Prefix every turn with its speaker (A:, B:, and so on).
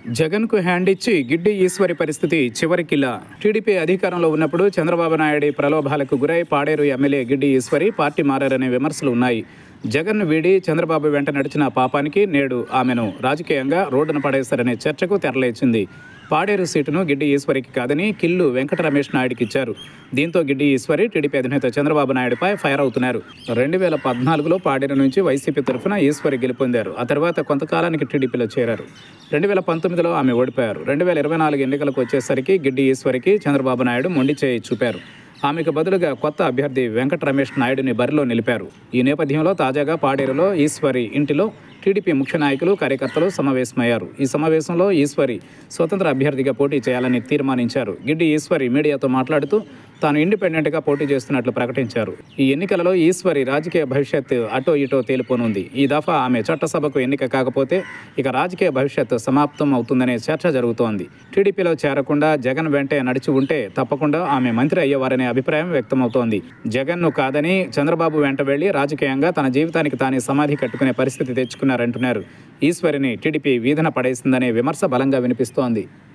A: జగన్కు హ్యాండ్ ఇచ్చి గిడ్డి ఈశ్వరి పరిస్థితి చివరికిలా. టీడీపీ అధికారంలో ఉన్నప్పుడు చంద్రబాబు నాయుడి ప్రలోభాలకు గురై పాడేరు ఎమ్మెల్యే గిడ్డి ఈశ్వరి పార్టీ మారారనే విమర్శలు ఉన్నాయి. జగన్ను వీడి చంద్రబాబు వెంట నడిచిన పాపానికి నేడు ఆమెను రాజకీయంగా రోడ్డున పడేశారనే చర్చకు తెరలేచింది. పాడేరు సీటును గిడ్డి ఈశ్వరికి కాదని కిల్లు వెంకట రమేష్ నాయుడికి ఇచ్చారు. దీంతో గిడ్డి ఈశ్వరి టీడీపీ అధినేత చంద్రబాబు నాయుడుపై ఫైర్ అవుతున్నారు. 2014లో పాడేరు నుంచి వైసీపీ తరఫున ఈశ్వరి గెలుపొందారు. ఆ తర్వాత కొంతకాలానికి టీడీపీలో చేరారు. 2019లో ఆమె ఓడిపోయారు. 2024 ఎన్నికలకు వచ్చేసరికి గిడ్డి ఈశ్వరికి చంద్రబాబు నాయుడు మొండి చేయి చూపారు. ఆమెకు బదులుగా కొత్త అభ్యర్థి వెంకట రమేష్ నాయుడిని బరిలో నిలిపారు. ఈ నేపథ్యంలో తాజాగా పాడేరులో ఈశ్వరి ఇంటిలో టీడీపీ ముఖ్య నాయకులు, కార్యకర్తలు సమావేశమయ్యారు. ఈ సమావేశంలో ఈశ్వరి స్వతంత్ర అభ్యర్థిగా పోటీ చేయాలని తీర్మానించారు. గిడ్డి ఈశ్వరి మీడియాతో మాట్లాడుతూ తాను ఇండిపెండెంట్గా పోటీ చేస్తున్నట్లు ప్రకటించారు. ఈ ఎన్నికలలో ఈశ్వరి రాజకీయ భవిష్యత్తు అటో ఇటో తేలిపోనుంది. ఈ దఫా ఆమె చట్టసభకు ఎన్నిక కాకపోతే ఇక రాజకీయ భవిష్యత్తు సమాప్తం అవుతుందనే చర్చ జరుగుతోంది. టీడీపీలో చేరకుండా జగన్ వెంటే నడిచి ఉంటే తప్పకుండా ఆమె మంత్రి అయ్యేవారనే అభిప్రాయం వ్యక్తమవుతోంది. జగన్ను కాదని చంద్రబాబు వెంట వెళ్లి రాజకీయంగా తన జీవితానికి తానే సమాధి కట్టుకునే పరిస్థితి తెచ్చుకున్నారంటున్నారు. ఈశ్వరిని టీడీపీ వీధన పడేసిందనే విమర్శ బలంగా వినిపిస్తోంది.